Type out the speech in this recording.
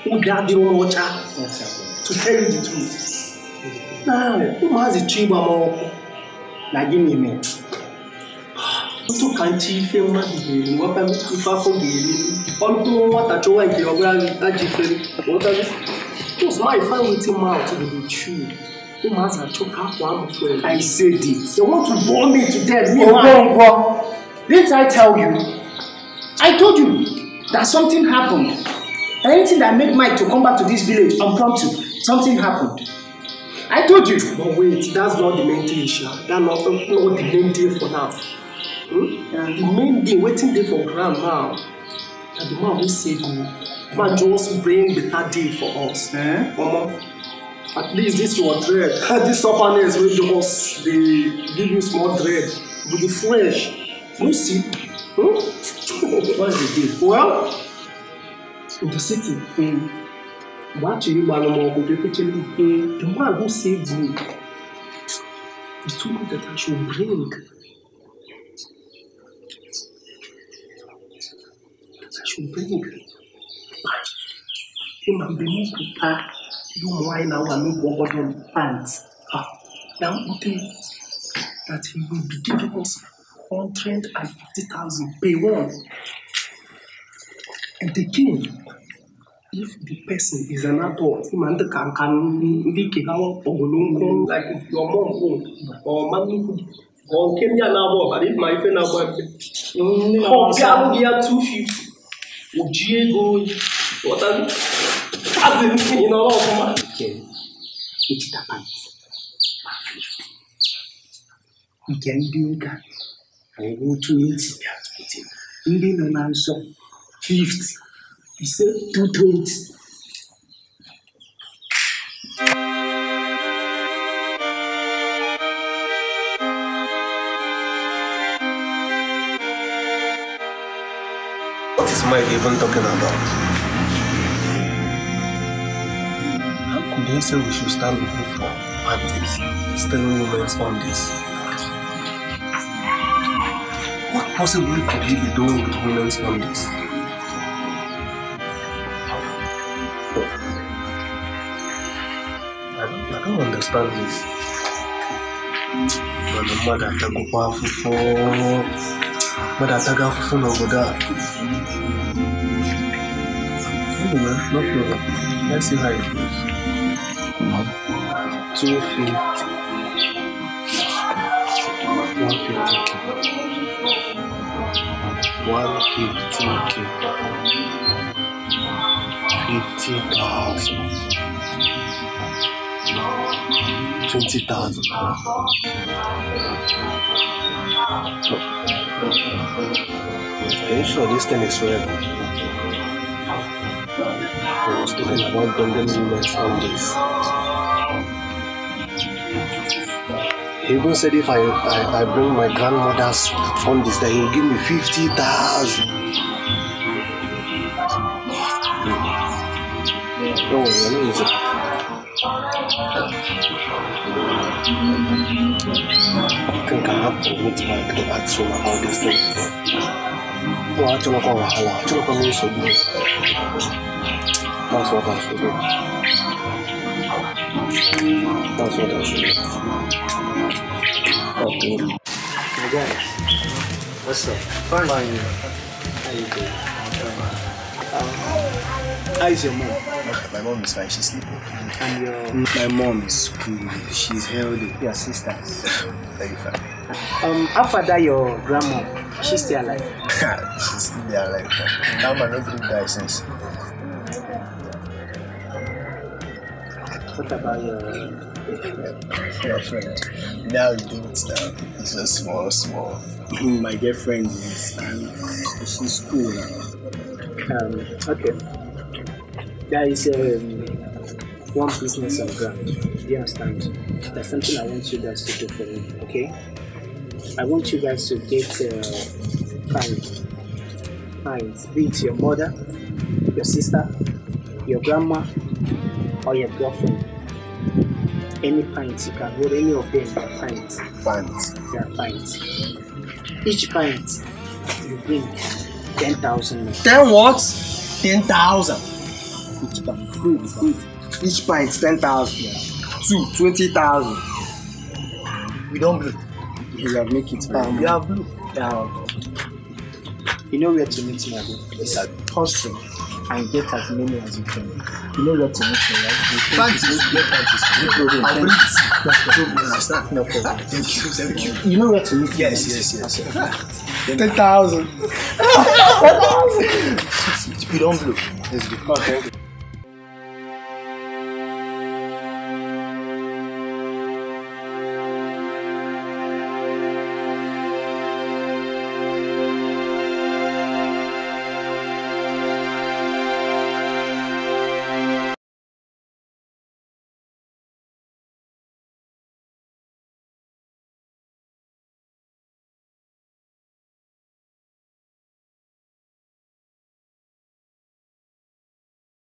who got the water to tell you the truth. Now, who has a tree more? Now give me a minute. To country film what I'm if I forget although what I try to what was my friend with him out to the true. Who has a choke up one friend? I said it. They want to bore me to death. Me bro. Didn't I tell you? I told you that something happened. Anything that made Mike to come back to this village impromptu, something happened. I told you. But wait, that's not the main thing, Isha. That's not the main deal for now. The main thing, waiting there for ground now. And the man will save me. Man just bring better deal for us. At least this your dread. This sufferness will just give you small dread. With the flesh. You see? What's the deal? Well, in the city. What you want the man who saved me. He told me that I should bring. Should bring him and be prepared. You wine now and make what on pants. Now, that he will be giving us 150,000 pay one. And again, if the person is an adult, him and the can leak it out or like your mom or money or Kenya now, but if my friend now, here 250. Diego, what are you? Cousin, you know, okay. It's the pant. 150. You can do that. I go to eat with him. Even an answer 50. He said 220. What is Mike even talking about? How could he say we should stand looking for panties, stealing women's on this? What possibly could he be doing with women's on this? I don't understand this. My mother took powerful for. But I take off phone over there. Anyway, no problem. Let's see how it goes. 250. 150K. 50,000. 20,000. Are you sure this thing is forever? I was talking about bringing women on this. He even said if I bring my grandmother's on this, that he'll give me 50,000. No, I know it's I think I have to meet Mike to ask him about this thing. Oh, I don't know how I don't know so good. That's what I should do. That's what I should do. Okay. My guy, what's up? Fine. How you doing? How is your mom? My mom is fine, she's sleeping. And my mom is good, she's healthy. your sisters? Very fine. After that, your grandma, she's still alive? She's still alive. Now my not really die since. What about your friend? Now you do it now. It's just small. my girlfriend is she's cool now. Okay. There is one business on ground. Do you understand? There's something I want you guys to do for me, okay? I want you guys to get pints. Be it your mother, your sister, your grandma, or your girlfriend. Any pints you can hold, any of them are pints. Pints? They are pints. Each pint you bring 10,000. 10 what? 10,000. Each pint. Good. Each pint 10,000. Yeah. 2, 20,000. We don't blue. You have make it. You are blue. Yeah. You know where to meet me, Abu. Yes, sir. Hustle and get as many as you can. You know where to meet me, right? Panties. No problem. I'll bring it. No problem. Thank you. You know where to meet me? Yes. 10,000. We don't blue. Let's go.